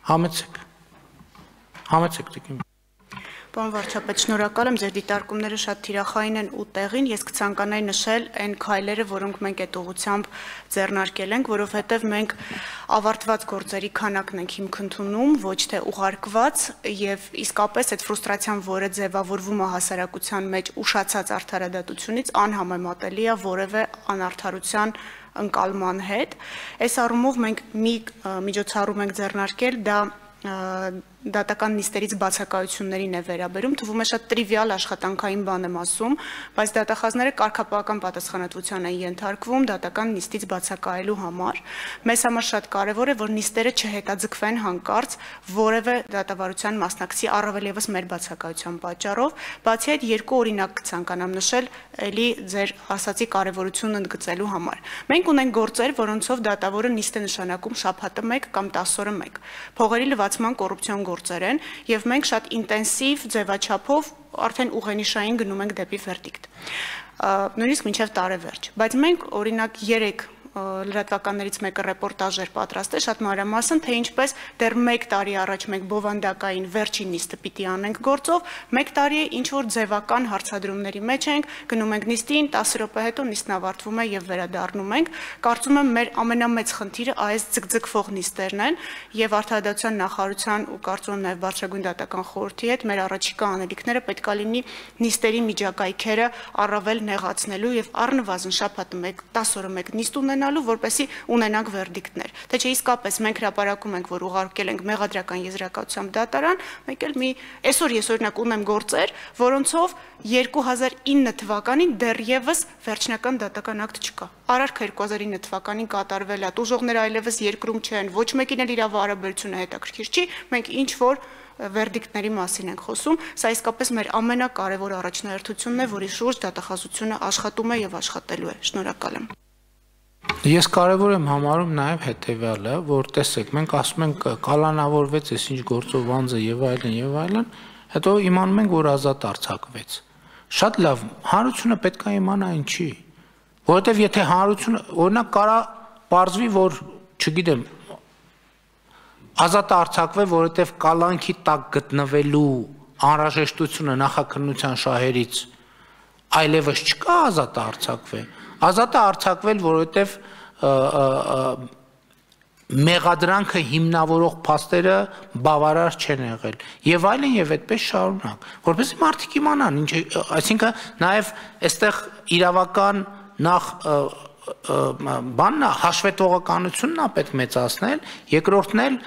Համեցեք տիկին։ Պարոն վարչապետ, շնորհակալ եմ, ձեր դիտարկումները շատ թիրախային են ու տեղին, ես կցանկանայի նշել այն քայլերը, որոնք մենք այդ ուղղությամբ ձեռնարկել ենք, որովհետև մենք ավարտված գործերի քանակն ենք հիմք ընդունում, ոչ թե ուղարկված, եւ իսկապես այդ ֆրուստրացիան, որը ձևավորվում է հասարակության մեջ ուշացած արդարադատությունից, անհամեմատելի է որևէ անարդարության ընկալման հետ։ Այս առումով մենք մի միջոցառում ենք ձեռնարկել, դա դատական նիստերից բացակայություններին է վերաբերում, թվում է շատ տրիվիալ աշխատանքային բան եմ ասում, բայց դատախազները կարգապահական պատասխանատվության են ենթարկվում դատական նիստից բացակայելու համար։ Մեզ համար շատ կարևոր է, որ նիստերը չհետաձգվեն հանկարծ որևէ դատավարության մասնակցի, առավել ևս մեր բացակայության պատճառով, բացի այդ երկու օրինակ կցանկանամ նշել, էլի ձեր ասացի կարևորությունն ընդգծելու համար։ Մենք ունենք գործեր, որոնցով դատավորը նիստ է նշանակում շաբաթը 1 կամ 10 օրը 1։ Փողերի լվացման կոռուպցիոն գործեր են, եւ մենք շատ ինտենսիվ ձևաչափով արդեն ուղենիշային գնում ենք դեպի վերդիկտ։ Նույնիսկ մինչև տարեվերջ, բայց մենք օրինակ 3 լրատվականներից մեկը ռեպորտաժ էր պատրաստել շատ մանրամասն, թե ինչպես դեռ 1 տարի առաջ մենք բովանդակային վերջին նիստը պիտի անենք գործով, 1 տարի է ինչ որ ձևական հարցադրումների մեջ ենք, գնում ենք նիստին, 10 րոպե հետո նիստն ավարտվում է եւ վերադառնում ենք։ Կարծում եմ մեր ամենամեծ խնդիրը այս ձգձգվող նիստերն են եւ արդարադատության նախարարության ու կարծում եմ նաեւ բարձրագույն դատական խորհրդի հետ մեր առաջիկա անելիքները պետք է լինի նիստերի միջակայքերը առավել նեղացնելու եւ առնվազն շաբաթը 1 10 օրը 1 նիստ ունենալու, որպեսզի ունենանք վերդիկտներ։ Թե չէ իսկապես մենք հրապարակում ենք, որ ուղարկել ենք մեղադրական եզրակացությամբ դատարան, մեկ էլ այսօր ես օրինակ ունեմ գործեր, որոնցով 2009 թվականին դեռևս վերջնական դատական ակտ չկա։ Արարքը 2009 թվականին կատարվել է, ուժողները այլևս երկրում չեն, ոչ մեկին էլ իր հարաբերությունը հետաքրքիր չի, մենք ինչ որ վերդիկտների մասին ենք խոսում, սա իսկապես մեր ամենակարևոր առաջնահերթությունն է, որի շուրջ դատախազությունը աշխատում է եւ աշխատելու է։ Շնորհակալ եմ։ Ես կարևոր եմ համարում նաև հետևյալը, որ տեսեք, մենք ասում ենք կալանավորվեց այս ինչ գործով անձը եւ այլն, հետո իմանում ենք, որ ազատ արձակվեց։ Շատ լավ, հանրությունը պետք է իմանա ինչի, որովհետեւ եթե հանրությունը, օրինակ կարա պարզվի, որ, չգիտեմ, ազատ արձակվե, որովհետեւ կալանքի տակ գտնվելու անհրաժեշտությունը նախաքննության շահերից այլևս չկա ազատ արձակվե։ Ազատ է արձակվել, որովհետև մեղադրանքը հիմնավորող փաստերը բավարար չեն եղել եւ այլն եւ այդպես շարունակ, որպեսզի մարդիկ իմանան, այսինքն նաեւ այստեղ իրավական նախ բանն է, հաշվետվողականությունն է պետք մեծացնել, երկրորդն էլ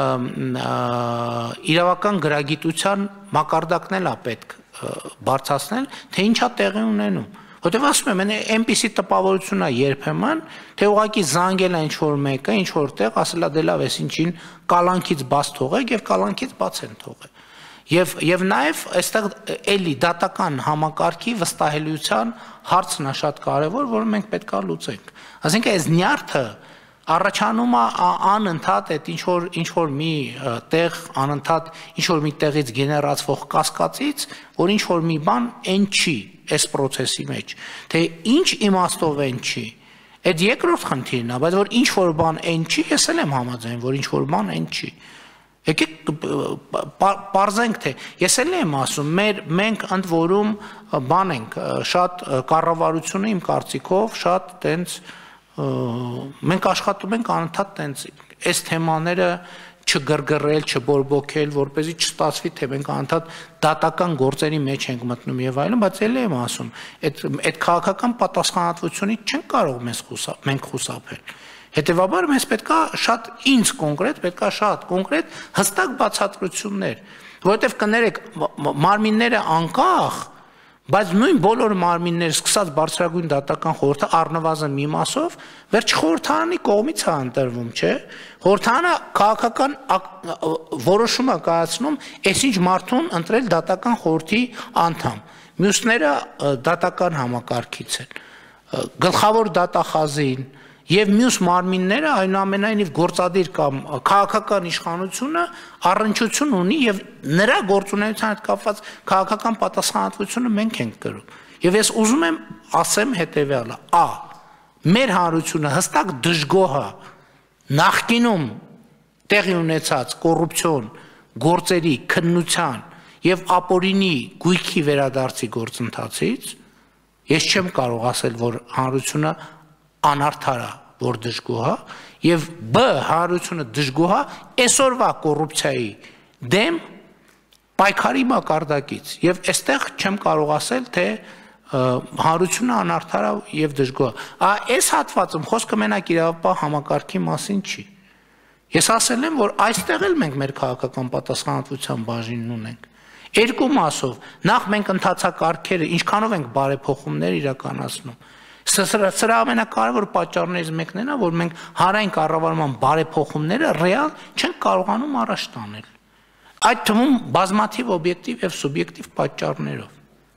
իրավական գրագիտության մակարդակն էլ է պետք բարձրացնել, թե ինչա տեղի ունենում։ Որտեւ ասում եմ, այնպիսի տպավորություն է երբեմն, թե ուղղակի զանգել է ինչ-որ մեկը, ինչ-որ տեղ, ասել է դե լավ, էս ինչին կալանքից բաց թողեք եւ կալանքից բաց են թողել։ Եվ նաեւ այստեղ էլի դատական համակարգի վստահելիության հարցն է շատ կարեւոր, որը մենք պետք է լուծենք։ Այսինքն այս նյարդը առաջանում է անընդհատ այդ ինչ-որ մի տեղ, անընդհատ ինչ-որ մի տեղից գեներացվող կասկածից, որ ինչ-որ մի բան այն չի այս process-ի մեջ, թե ինչ իմաստով այն չի, այդ երկրորդ խնդիրն է, բայց որ ինչ-որ բան այն չի, ես էլ եմ համաձայն, որ ինչ-որ բան այն չի։ Եկեք պարզենք, թե ես էլ եմ ասում, մենք ընդ որում բան ենք, շատ կառավարությունը իմ կարծիքով շատ տենց մենք աշխատում ենք անընդհատ տենց այս թեմաները չգրգռել, չբորբոքել, որպեսզի չստացվի, թե մենք անընդհատ դատական գործերի մեջ ենք մտնում եւ այլն, բայց ելի եմ ասում, այդ քաղաքական պատասխանատվությունից չենք կարող մենք խուսափել։ Հետևաբար մեզ պետքա շատ ինձ կոնկրետ, պետքա շատ կոնկրետ հստակ բացատրություններ, որովհետեւ կներեք մարմինները անկախ, բայց նույն բոլոր մարմինները սկսած բարձրագույն դատական խորհուրդը առնվազն մի մասով վերջ խորհրդարանի կողմից է ընտրվում, չէ՞։ Խորհրդարանը քաղաքական որոշում է կայացնում, այսինչ մարդուն ընտրել դատական խորհրդի անդամ։ Մյուսները դատական համակարգից են։ Գլխավոր դատախազին եւ մյուս մարմինները այնուամենայնիվ գործադիր կամ քաղաքական իշխանությունը առնչություն ունի եւ նրա գործունեության հետ կապված քաղաքական պատասխանատվությունը մենք ենք կրում։ Եվ ես ուզում եմ ասեմ հետեւյալը. մեր հանրությունը հստակ դժգոհ է նախկինում տեղի ունեցած կոռուպցիոն գործերի քննության եւ ապօրինի գույքի վերադարձի գործընթացից ես չեմ կարող ասել, որ հանրությունը անարդար է, որ դժգոհ է, եւ B հանրությունը դժգոհ է այսօրվա կոռուպցիայի դեմ պայքարի մակարդակից եւ այստեղ չեմ կարող ասել, թե հանրությունը անարդար է եւ դժգոհ է։ Այս հատվածում խոսքը մենակ իրավապահ համակարգի մասին չի։ Ես ասել եմ, որ այստեղ էլ մենք մեր քաղաքական պատասխանատվության բաժինն ունենք։ Երկու մասով, նախ մենք ընթացակարգերը ինչքանով ենք բարեփոխումներ իրականացնում։ Սրա ամենակարևոր պատճառներից մեկն է, որ մենք հանրային կառավարման բարեփոխումները ռեալ չենք կարողանում առաջ տանել։ Այդ թվում բազմաթիվ օբյեկտիվ եւ սուբյեկտիվ պատճառներով։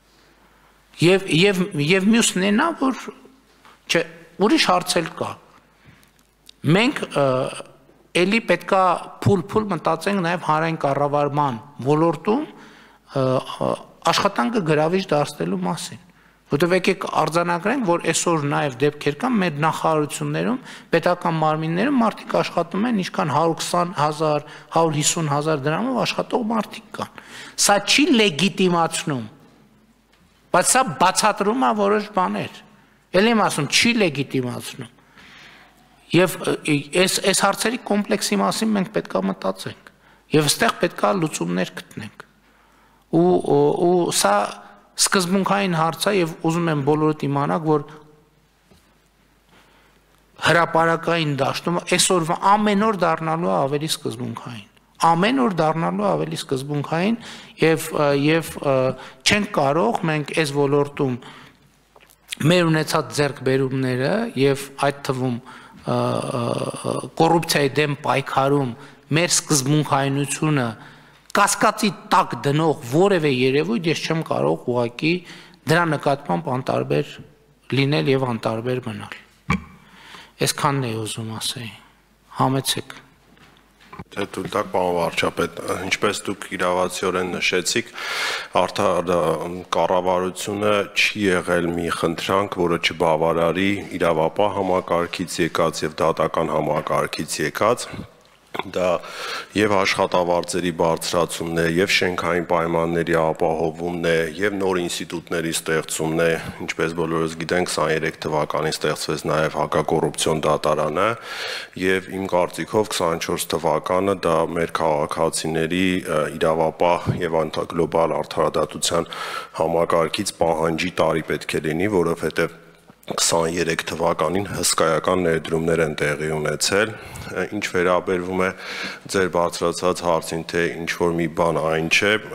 Եվ մյուսն է նա, որ չէ, ուրիշ հարց էլ կա։ Մենք էլի պետքա փուլ մտածենք նաեւ հանրային կառավարման ոլորտում աշխատանքը գրավիչ դարձնելու մասին։ Որտեղ եկեք արձանագրենք, որ այսօր նաև դեպքեր կան մեր նախարարություններում, պետական մարմիններում մարդիկ աշխատում են ինչքան 120,000, 150,000 դրամով աշխատող մարդիկ կան։ Սա չի լեգիտիմացնում, բայց սա բացատրում է որոշ բաներ։ Էլ եմ ասում, չի լեգիտիմացնում։ Եվ այս հարցերի կոմպլեքսի մասին մենք պետք է մտածենք։ Եվ այստեղ պետք է լուծումներ գտնենք։ Ու սա սկզբունքային հարց է եւ ուզում եմ բոլորդ իմանաք, որ հրապարակային դաշտում այսօրվա ամեն օր դառնալու է ավելի սկզբունքային։ Ամեն օր դառնալու է ավելի սկզբունքային եւ չենք կարող մենք այս ոլորտում մեր ունեցած ձեռքբերումները եւ այդ թվում կոռուպցիայի դեմ պայքարում մեր սկզբունքայնությունը կասկածի տակ դնող որևէ երևույթ ես չեմ կարող ուղղակի դրա նկատմամբ անտարբեր լինել եւ անտարբեր մնալ։ Այսքանն է ուզում ասեի։ Համեցեք։ Թե թույլ տաք, պարոն վարչապետ, ինչպես դուք իրավացիորեն նշեցիք, արդար կառավարությունը չի եղել մի խնդրանք, որը չբավարարի իրավապահ համակարգից եկած եւ դատական համակարգից եկած։ Դա եւ աշխատավարձերի բարձրացումն է, եւ շենքային պայմանների ապահովումն է, եւ նոր ինստիտուտների ստեղծումն է, ինչպես բոլորս գիտենք, 23 թվականին ստեղծվեց նաեւ հակակոռուպցիոն դատարանը, եւ իմ կարծիքով 24 թվականը դա մեր քաղաքացիների իրավապահ եւ գլոբալ արդարադատության համակարգից պահանջի տարի պետք է լինի, որովհետեւ 23 թվականին հսկայական ներդրումներ են տեղի ունեցել, ինչ վերաբերվում է ձեր բարձրացած հարցին, թե ինչ-որ մի բան այն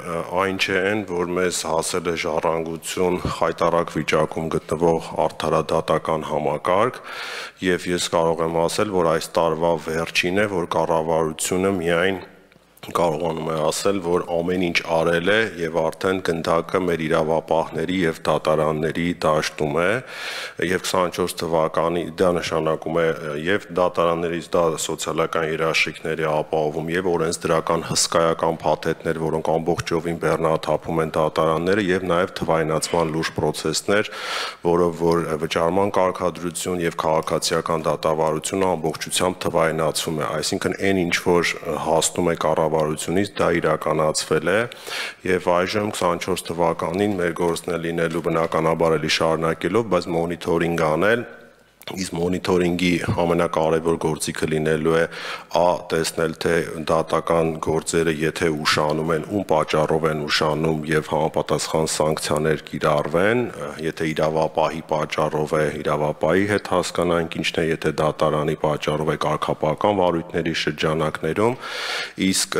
չէ այն, որ մեզ հասել է ժառանգություն խայտառակ վիճակում գտնվող արդարադատական համակարգ, եւ ես կարող եմ ասել, որ այս տարվա վերջին է, որ կառավարությունը միայն կարողանում է ասել, որ ամեն ինչ արել է եւ արդեն գնդակը մեր իրավապահների եւ դատարանների դաշտում է եւ 24 թվականի դա նշանակում է եւ դատարաններից դա սոցիալական երաշխիքների ապահովում եւ օրենսդրական հսկայական փաթեթներ, որոնք ամբողջովին բեռնաթափում են դատարանները եւ նաեւ թվայնացման լուրջ process-ներ, որով որ վճարման կարգադրություն եւ քաղաքացիական դատավարությունը ամբողջությամբ թվայնացում է, այսինքն այն ինչ որ հասնում է կառավարությունից դա իրականացվել է եւ այժմ 24 թվականին մեր գործն է լինելու բնականաբար էլի շարունակելով, բայց մոնիթորինգ անել Իսկ մոնիթորինգի ամենակարևոր գործիքը լինելու է տեսնել, թե դատական գործերը եթե ուշանում են, ում պատճառով են ուշանում եւ համապատասխան սանկցիաներ կիրառվեն, եթե իրավապահի պատճառով է, իրավապահի հետ հասկանանք ինչն է, եթե դատարանի պատճառով է կարգապահական վարույթների շրջանակներում, իսկ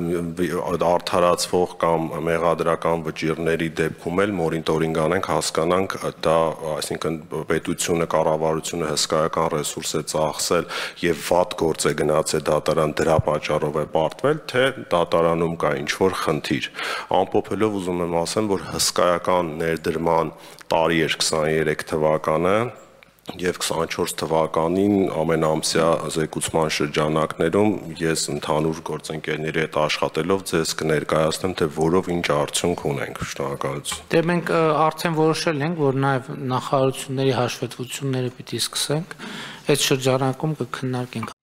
արդարացվող կամ մեղադրական վճիռների դեպքում էլ մոնիթորինգ անենք, հասկանանք դա, այսինքն պետությունը, կառավարությունը հսկայական ռեսուրս է ծախսել եւ վատ գործ է գնացել դատարան դրա պատճառով է պարտվել, թե դատարանում կա ինչ-որ խնդիր։ Ամփոփելով ուզում եմ ասեմ, որ հսկայական ներդրման տարի էր 23 թվականը եւ 24 թվականին ամենամսյա զեկուցման շրջանակներում ես ընդհանուր գործընկերների հետ աշխատելով ձեզ կներկայացնեմ, թե որով ինչ արդյունք ունենք։ Շնորհակալություն։ Դե մենք արդեն որոշել ենք, որ նաեւ նախարարությունների հաշվետվությունները պիտի սկսենք, այդ շրջանակում կքննարկենք